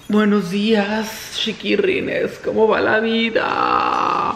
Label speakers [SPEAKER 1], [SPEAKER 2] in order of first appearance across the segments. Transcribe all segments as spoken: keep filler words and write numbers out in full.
[SPEAKER 1] Buenos días, chiquirrines, ¿cómo va la vida?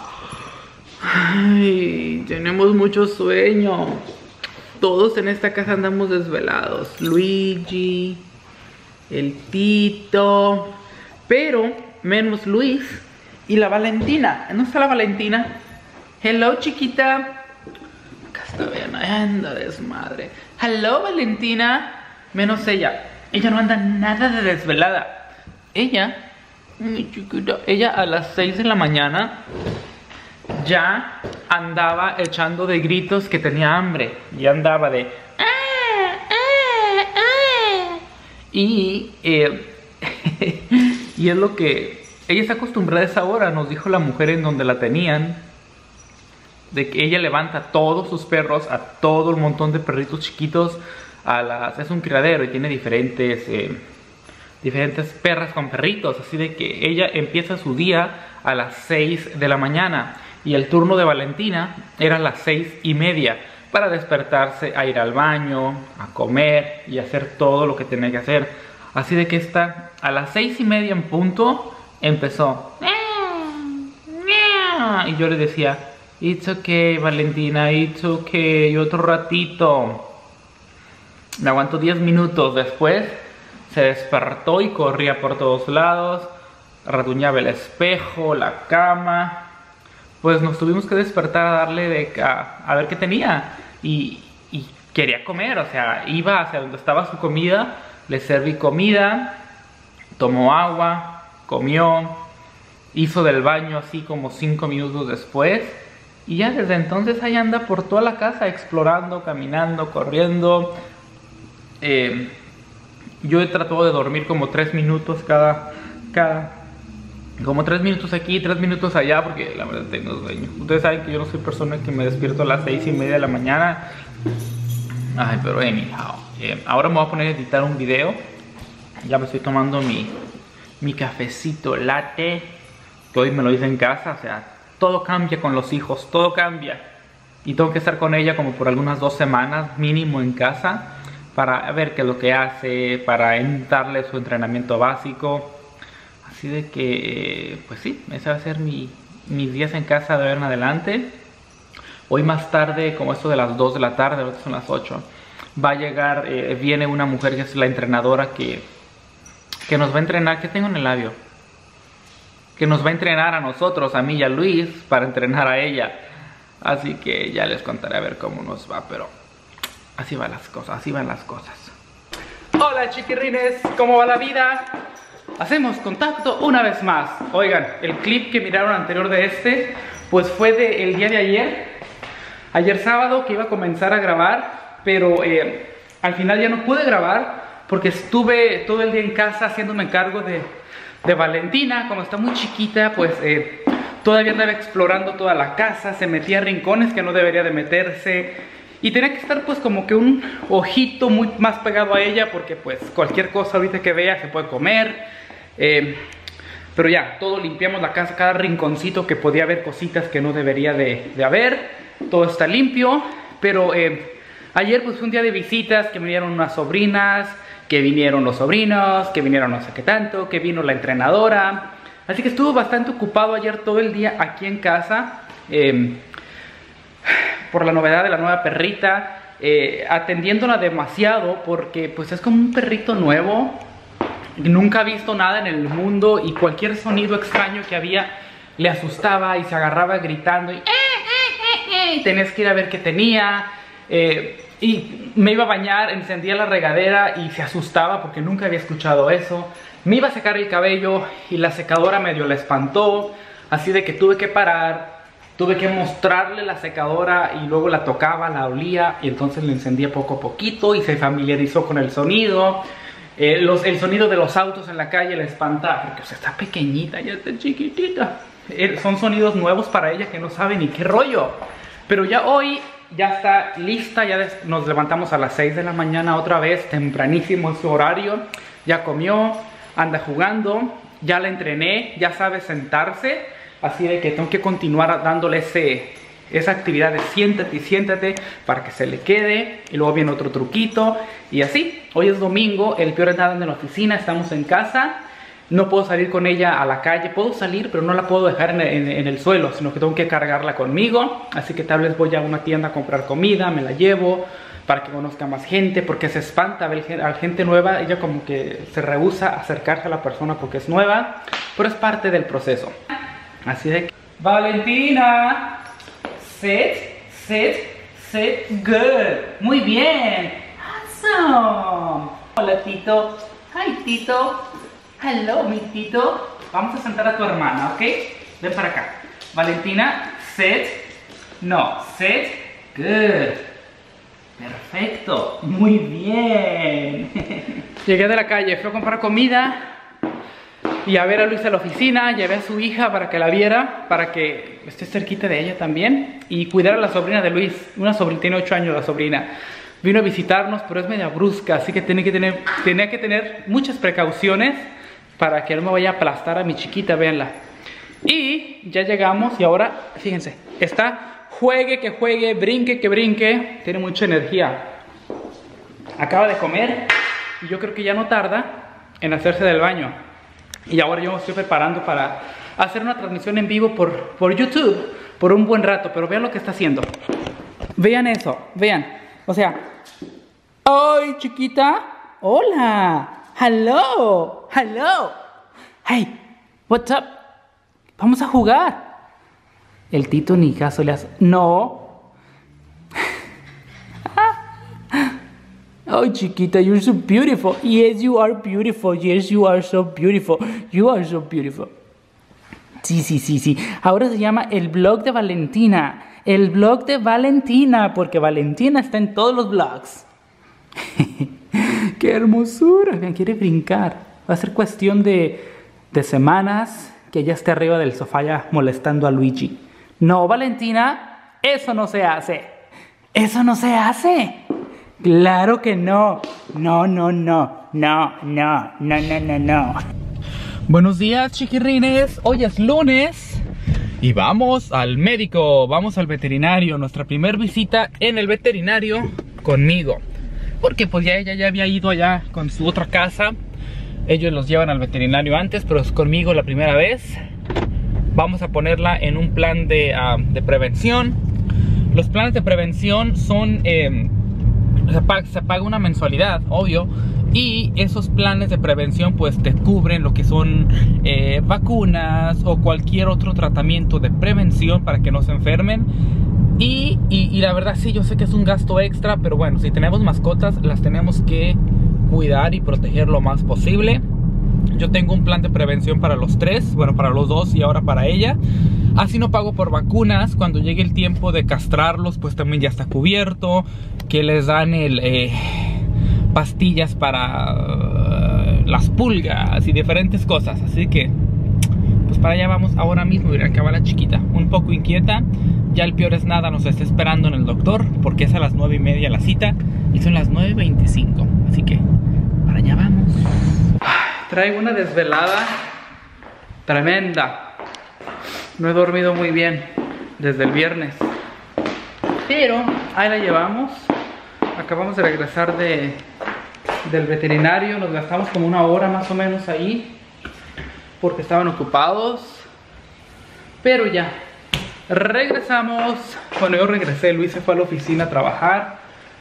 [SPEAKER 1] Ay, tenemos mucho sueño. Todos en esta casa andamos desvelados. Luigi, el Tito, pero menos Luis y la Valentina. ¿No está la Valentina? Hello, chiquita. Acá está, vean, anda desmadre. Hello, Valentina. Menos ella. Ella no anda nada de desvelada. Ella, mi chiquita, ella a las seis de la mañana ya andaba echando de gritos que tenía hambre. Y andaba de... Ah, ah, ah. Y, eh, y es lo que... Ella está acostumbrada a esa hora, nos dijo la mujer en donde la tenían. De que ella levanta a todos sus perros, a todo el montón de perritos chiquitos. A las, es un criadero y tiene diferentes... Eh, diferentes perras con perritos, así de que ella empieza su día a las seis de la mañana y el turno de Valentina era a las seis y media para despertarse, a ir al baño, a comer y hacer todo lo que tenía que hacer. Así de que esta a las seis y media en punto empezó y yo le decía, it's okay, Valentina, it's okay, y otro ratito. Me aguantó diez minutos después. Se despertó y corría por todos lados, rasguñaba el espejo, la cama. Pues nos tuvimos que despertar a darle de a, a ver qué tenía. Y, y quería comer, o sea, iba hacia donde estaba su comida, le serví comida, tomó agua, comió, hizo del baño así como cinco minutos después. Y ya desde entonces ahí anda por toda la casa explorando, caminando, corriendo. Eh... Yo he tratado de dormir como tres minutos cada, cada, como tres minutos aquí, tres minutos allá, porque la verdad tengo sueño. Ustedes saben que yo no soy persona que me despierto a las seis y media de la mañana. Ay, pero anyhow, eh, ahora me voy a poner a editar un video. Ya me estoy tomando mi, mi cafecito latte, que hoy me lo hice en casa. O sea, todo cambia con los hijos, todo cambia. Y tengo que estar con ella como por algunas dos semanas mínimo en casa, para ver qué es lo que hace, para darle su entrenamiento básico. Así de que, pues sí, ese va a ser mi, mis días en casa de ahora en adelante. Hoy más tarde, como esto de las dos de la tarde, ahorita son las ocho, va a llegar, eh, viene una mujer que es la entrenadora que, que nos va a entrenar. ¿Qué tengo en el labio? Que nos va a entrenar a nosotros, a mí y a Luis, para entrenar a ella. Así que ya les contaré a ver cómo nos va, pero... así van las cosas, así van las cosas. Hola, chiquirrines, ¿cómo va la vida? Hacemos contacto una vez más. Oigan, el clip que miraron anterior de este, pues fue del día de ayer. Ayer sábado que iba a comenzar a grabar, pero eh, al final ya no pude grabar porque estuve todo el día en casa haciéndome cargo de, de Valentina. Como está muy chiquita, pues eh, todavía andaba explorando toda la casa, se metía a rincones que no debería de meterse. Y tenía que estar pues como que un ojito muy más pegado a ella, porque pues cualquier cosa ahorita que vea se puede comer. Eh, pero ya, todo limpiamos la casa, cada rinconcito que podía haber cositas que no debería de, de haber. Todo está limpio, pero eh, ayer pues fue un día de visitas, que vinieron unas sobrinas, que vinieron los sobrinos, que vinieron no sé qué tanto, que vino la entrenadora. Así que estuve bastante ocupado ayer todo el día aquí en casa. Eh, por la novedad de la nueva perrita, eh, atendiéndola demasiado porque pues es como un perrito nuevo, nunca ha visto nada en el mundo y cualquier sonido extraño que había le asustaba y se agarraba gritando y, eh, eh, eh, y tenías que ir a ver qué tenía. Eh, y me iba a bañar, encendía la regadera y se asustaba porque nunca había escuchado eso. Me iba a secar el cabello y la secadora medio la espantó, así de que tuve que parar. Tuve que mostrarle la secadora y luego la tocaba, la olía y entonces le encendía poco a poquito y se familiarizó con el sonido. Eh, los, el sonido de los autos en la calle le espantaba porque o sea, está pequeñita, ya está chiquitita. Eh, son sonidos nuevos para ella que no sabe ni qué rollo. Pero ya hoy ya está lista, ya nos levantamos a las seis de la mañana otra vez, tempranísimo es su horario. Ya comió, anda jugando, ya la entrené, ya sabe sentarse. Así de que tengo que continuar dándole ese, esa actividad de siéntate y siéntate para que se le quede. Y luego viene otro truquito. Y así, hoy es domingo, el peor es nada en la oficina, estamos en casa. no puedo salir con ella a la calle. Puedo salir, pero no la puedo dejar en, en, en el suelo, sino que tengo que cargarla conmigo. Así que tal vez voy a una tienda a comprar comida, me la llevo para que conozca más gente, porque se espanta a ver a gente nueva. Ella como que se rehúsa a acercarse a la persona porque es nueva, pero es parte del proceso. Así de que... Valentina, sit, sit, sit, good. Muy bien. Awesome. Hola, Tito. Hi, Tito. Hello, mi Tito. Vamos a sentar a tu hermana, ¿ok? Ven para acá. Valentina, sit. No, sit. Good. Perfecto. Muy bien. Llegué de la calle, fui a comprar comida y a ver a Luis a la oficina. Llevé a su hija para que la viera, para que esté cerquita de ella también, y cuidar a la sobrina de Luis. Una sobrina, tiene ocho años la sobrina. Vino a visitarnos, pero es media brusca, así que tiene que tener, tenía que tener muchas precauciones para que no me vaya a aplastar a mi chiquita, véanla. Y ya llegamos y ahora, fíjense, está juegue que juegue, brinque que brinque, tiene mucha energía. Acaba de comer y yo creo que ya no tarda en hacerse del baño. Y ahora yo me estoy preparando para hacer una transmisión en vivo por, por YouTube por un buen rato, pero vean lo que está haciendo. Vean eso, vean, o sea... ¡Ay, chiquita! ¡Hola! ¡Hello! ¡Hello! ¡Hey! ¿What's up? Vamos a jugar. El Tito ni caso le hace. ¡No! ¡Ay, chiquita! You're so beautiful. Yes, you are beautiful. Yes, you are so beautiful. You are so beautiful. Sí, sí, sí, sí. Ahora se llama el blog de Valentina. El blog de Valentina, porque Valentina está en todos los blogs. ¡Qué hermosura! Quiere brincar. Va a ser cuestión de, de semanas que ella esté arriba del sofá ya molestando a Luigi. No, Valentina, eso no se hace. Eso no se hace. Claro que no. No, no, no. No, no, no, no, no, no. Buenos días, chiquirrines. Hoy es lunes y vamos al médico. Vamos al veterinario. Nuestra primera visita en el veterinario conmigo. Porque pues ya ella ya había ido allá con su otra casa. Ellos los llevan al veterinario antes, pero es conmigo la primera vez. Vamos a ponerla en un plan de, uh, de prevención. Los planes de prevención son... Eh, se, paga, se paga una mensualidad, obvio. Y esos planes de prevención pues te cubren lo que son eh, vacunas o cualquier otro tratamiento de prevención para que no se enfermen. Y, y, y la verdad sí, yo sé que es un gasto extra, pero bueno, si tenemos mascotas las tenemos que cuidar y proteger lo más posible. Yo tengo un plan de prevención para los tres, bueno, para los dos y ahora para ella. Así no pago por vacunas. Cuando llegue el tiempo de castrarlos, pues también ya está cubierto. Que les dan el, eh, pastillas para uh, las pulgas y diferentes cosas. Así que, pues para allá vamos ahora mismo. Mira, acá va la chiquita, un poco inquieta. Ya el peor es nada, nos está esperando en el doctor, porque es a las nueve y media la cita y son las nueve veinticinco. Así que, para allá vamos. Traigo una desvelada tremenda. No he dormido muy bien desde el viernes, pero ahí la llevamos. Acabamos de regresar de, del veterinario. Nos gastamos como una hora más o menos ahí, porque estaban ocupados. Pero ya regresamos. Bueno, yo regresé, Luis se fue a la oficina a trabajar.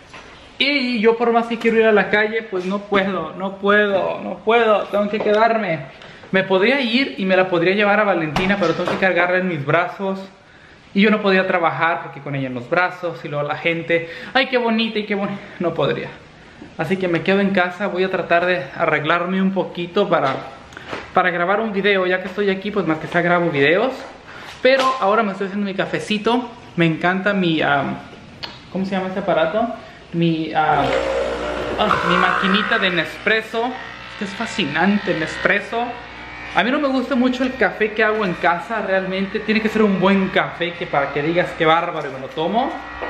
[SPEAKER 1] Y yo por más que quiero ir a la calle, pues no puedo, no puedo, no puedo, tengo que quedarme. Me podría ir y me la podría llevar a Valentina, pero tengo que cargarla en mis brazos. Y yo no podía trabajar porque con ella en los brazos y luego la gente, ay qué bonita y qué bonita, no podría. Así que me quedo en casa, voy a tratar de arreglarme un poquito para, para grabar un video. Ya que estoy aquí, pues más que sea grabo videos. Pero ahora me estoy haciendo mi cafecito. Me encanta mi, um, ¿cómo se llama este aparato? Mi, uh, oh, mi maquinita de Nespresso. Es fascinante el Nespresso. A mí no me gusta mucho el café que hago en casa. Realmente tiene que ser un buen café que para que digas qué bárbaro me lo tomo.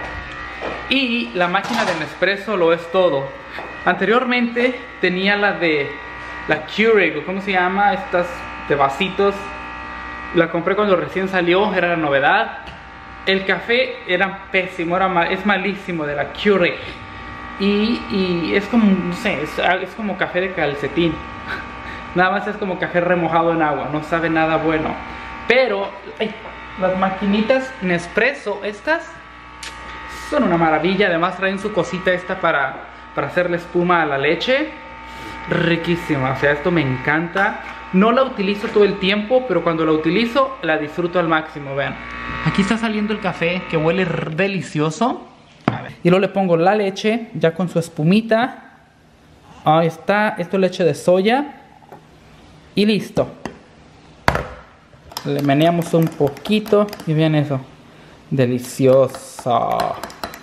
[SPEAKER 1] Y la máquina de Nespresso lo es todo. Anteriormente tenía la de la Keurig, ¿cómo se llama? Estas de vasitos. La compré cuando recién salió, era la novedad. El café era pésimo, era mal, es malísimo, de la Keurig. Y, y es como, no sé, es, es como café de calcetín. Nada más es como café remojado en agua, no sabe nada bueno. Pero ay, las maquinitas Nespresso, estas son una maravilla. Además traen su cosita esta para, para hacerle espuma a la leche. Riquísima, o sea, esto me encanta. No la utilizo todo el tiempo, pero cuando la utilizo la disfruto al máximo, vean. Aquí está saliendo el café que huele delicioso. A ver. Y luego le pongo la leche ya con su espumita. Ahí está, esto es leche de soya. Y listo. Le meneamos un poquito y vean eso. Delicioso.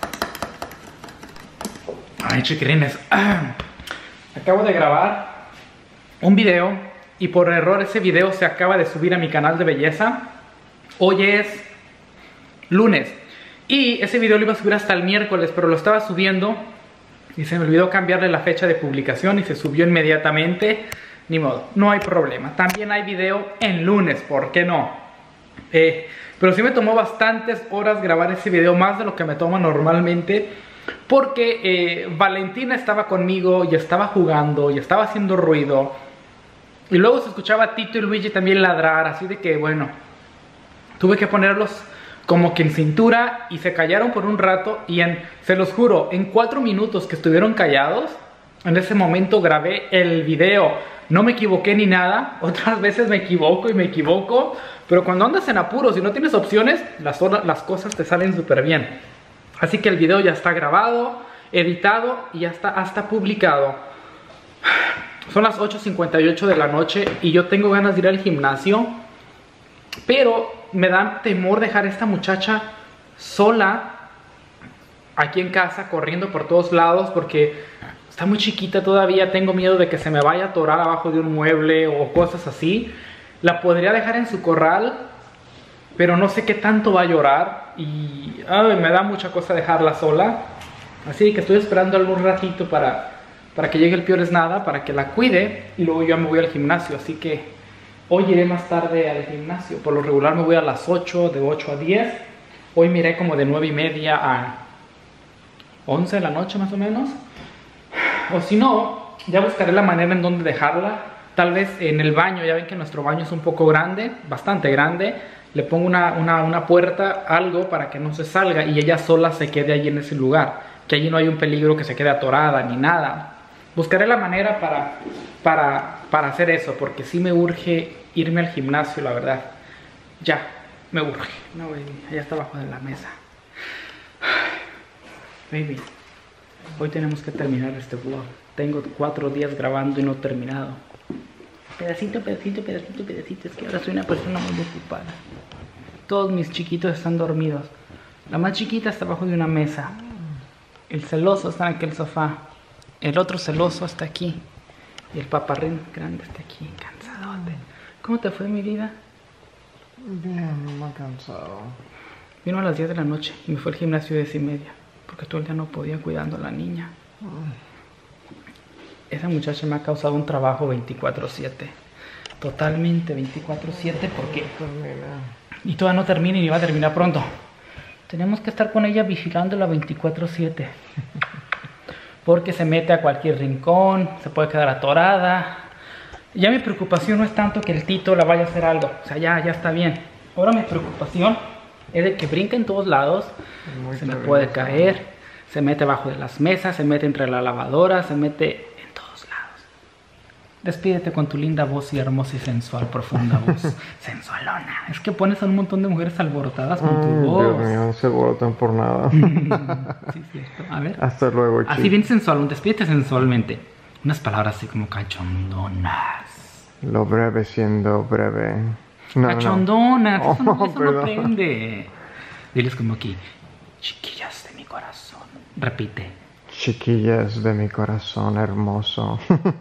[SPEAKER 1] Ay, chiquirines. Ah. Acabo de grabar un video y por error ese video se acaba de subir a mi canal de belleza. Hoy es lunes y ese video lo iba a subir hasta el miércoles, pero lo estaba subiendo y se me olvidó cambiarle la fecha de publicación y se subió inmediatamente. Ni modo, no hay problema. También hay video en lunes, ¿por qué no? Eh, pero sí me tomó bastantes horas grabar ese video, más de lo que me toma normalmente, porque eh, Valentina estaba conmigo y estaba jugando y estaba haciendo ruido. Y luego se escuchaba a Tito y Luigi también ladrar, así de que bueno, tuve que ponerlos como que en cintura y se callaron por un rato. Y en, se los juro, en cuatro minutos que estuvieron callados, en ese momento grabé el video. No me equivoqué ni nada. Otras veces me equivoco y me equivoco, pero cuando andas en apuros y no tienes opciones, las, las cosas te salen súper bien. Así que el video ya está grabado, editado y ya está hasta publicado. Son las ocho cincuenta y ocho de la noche y yo tengo ganas de ir al gimnasio, pero me da temor dejar a esta muchacha sola aquí en casa, corriendo por todos lados, porque está muy chiquita todavía. Tengo miedo de que se me vaya a atorar abajo de un mueble o cosas así. La podría dejar en su corral, pero no sé qué tanto va a llorar y ay, me da mucha cosa dejarla sola. Así que estoy esperando algún ratito para, para que llegue el Peor es Nada, para que la cuide y luego yo me voy al gimnasio. Así que hoy iré más tarde al gimnasio. Por lo regular me voy a las ocho, de ocho a diez. Hoy me iré como de nueve y media a once de la noche más o menos. O si no, ya buscaré la manera en donde dejarla. Tal vez en el baño, ya ven que nuestro baño es un poco grande, bastante grande. Le pongo una, una, una puerta, algo para que no se salga y ella sola se quede allí en ese lugar. Que allí no hay un peligro que se quede atorada ni nada. Buscaré la manera para, para, para hacer eso, porque sí me urge irme al gimnasio, la verdad. Ya, me urge. No, baby, allá está abajo de la mesa. Baby, hoy tenemos que terminar este vlog. Tengo cuatro días grabando y no he terminado. Pedacito, pedacito, pedacito, pedacito. Es que ahora soy una persona muy ocupada. Todos mis chiquitos están dormidos. La más chiquita está abajo de una mesa. El celoso está en aquel sofá. El otro celoso está aquí. Y el paparrín grande está aquí, cansadote. ¿Cómo te fue, mi vida?
[SPEAKER 2] Bien, más cansado.
[SPEAKER 1] Vino a las diez de la noche y me fue al gimnasio de diez y media. Porque todo el día no podía cuidando a la niña. Esa muchacha me ha causado un trabajo veinticuatro siete. Totalmente veinticuatro siete porque... Y todavía no termina y va a terminar pronto. Tenemos que estar con ella vigilándola veinticuatro siete. Porque se mete a cualquier rincón, se puede quedar atorada. Ya mi preocupación no es tanto que el Tito la vaya a hacer algo. O sea, ya, ya está bien. Ahora mi preocupación es de que brinca en todos lados. Muy se me puede caer. Se mete abajo de las mesas, se mete entre la lavadora, se mete... Despídete con tu linda voz y hermosa y sensual, profunda voz. Sensualona. Es que pones a un montón de mujeres alborotadas con tu
[SPEAKER 2] mm,
[SPEAKER 1] voz.
[SPEAKER 2] Dios mío, no se alborotan por nada.
[SPEAKER 1] Sí, cierto. A ver.
[SPEAKER 2] Hasta luego, chicos.
[SPEAKER 1] Así bien sensual, despídete sensualmente. Unas palabras así como cachondonas.
[SPEAKER 2] Lo breve siendo breve. No,
[SPEAKER 1] cachondonas,
[SPEAKER 2] no.
[SPEAKER 1] eso, no,
[SPEAKER 2] Oh,
[SPEAKER 1] eso no prende. Diles como aquí, chiquillas de mi corazón. Repite.
[SPEAKER 2] Chiquillas de mi corazón hermoso.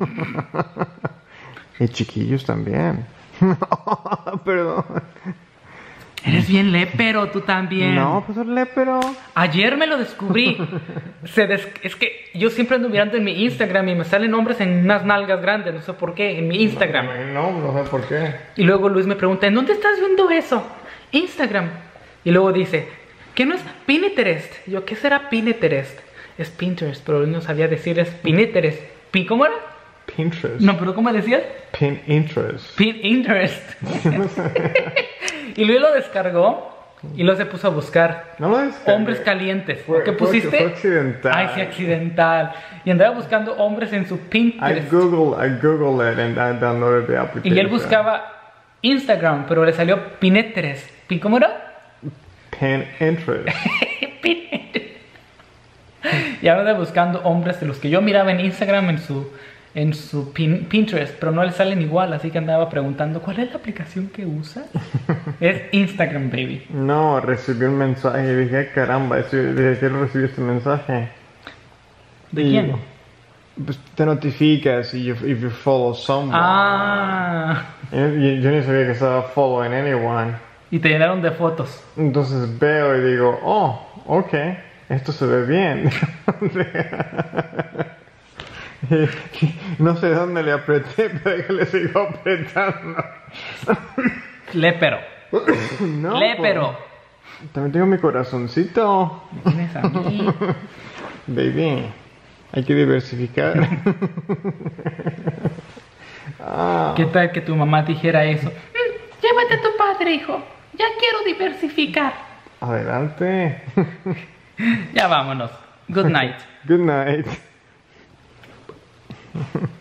[SPEAKER 2] Y chiquillos también. Perdón.
[SPEAKER 1] Eres bien lépero, tú también.
[SPEAKER 2] No, pues soy lépero.
[SPEAKER 1] Ayer me lo descubrí. Se des... Es que yo siempre ando mirando en mi Instagram y me salen hombres en unas nalgas grandes, no sé por qué, en mi Instagram.
[SPEAKER 2] No, no sé por qué.
[SPEAKER 1] Y luego Luis me pregunta, ¿en dónde estás viendo eso? Instagram. Y luego dice, ¿qué no es Pinterest? Y yo, ¿qué será Pinterest? Es Pinterest, pero él no sabía decir es Pinterest. ¿Cómo era?
[SPEAKER 2] Pinterest.
[SPEAKER 1] No, pero ¿cómo decías?
[SPEAKER 2] Pinterest.
[SPEAKER 1] Pinterest. Y luego lo descargó y luego se puso a buscar
[SPEAKER 2] No lo descargué.
[SPEAKER 1] hombres calientes.
[SPEAKER 2] Fue-
[SPEAKER 1] ¿Qué
[SPEAKER 2] fue-
[SPEAKER 1] pusiste?
[SPEAKER 2] fue accidental.
[SPEAKER 1] Ay, sí, accidental. Y andaba buscando hombres en su
[SPEAKER 2] I
[SPEAKER 1] Pinterest.
[SPEAKER 2] Google, I Googled it and I downloaded the application.
[SPEAKER 1] Y él buscaba Instagram, pero le salió Pinterest. ¿Pin- ¿Cómo era?
[SPEAKER 2] Pinterest.
[SPEAKER 1] Pinterest. Y ahora anda buscando hombres de los que yo miraba en Instagram en su, en su pin- Pinterest, pero no le salen igual, así que andaba preguntando, ¿cuál es la aplicación que usa? Es Instagram, baby.
[SPEAKER 2] No, recibí un mensaje y dije, "Ay, caramba, eso- dije, quiero recibir este mensaje.
[SPEAKER 1] ¿De
[SPEAKER 2] Y,
[SPEAKER 1] quién?
[SPEAKER 2] Pues te notificas y you, if you follow someone.
[SPEAKER 1] Ah,
[SPEAKER 2] Y- y yo ni sabía que estaba following anyone.
[SPEAKER 1] y te llenaron de fotos.
[SPEAKER 2] Entonces veo y digo, oh, ok, esto se ve bien. Y- y no sé dónde le apreté, pero que le sigo apretando.
[SPEAKER 1] Lépero.
[SPEAKER 2] No,
[SPEAKER 1] Lépero.
[SPEAKER 2] pues, también tengo mi corazoncito.
[SPEAKER 1] ¿Me tienes a mí?
[SPEAKER 2] Baby, hay que diversificar. Ah,
[SPEAKER 1] ¿Qué tal que tu mamá dijera eso? "Mm, llévate a tu padre, hijo. Ya quiero diversificar."
[SPEAKER 2] adelante.
[SPEAKER 1] Ya vámonos. Good night.
[SPEAKER 2] Good night.